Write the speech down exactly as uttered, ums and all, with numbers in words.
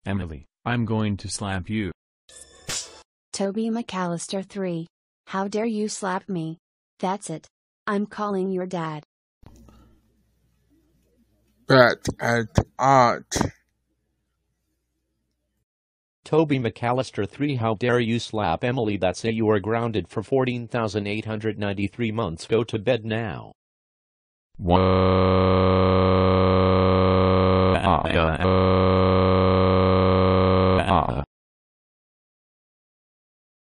Emily, I'm going to slap you. Tobey McCallister three. How dare you slap me? That's it. I'm calling your dad. Back at art. Tobey McCallister three. How dare you slap Emily? That's it. You are grounded for fourteen thousand eight hundred ninety-three months. Go to bed now. What?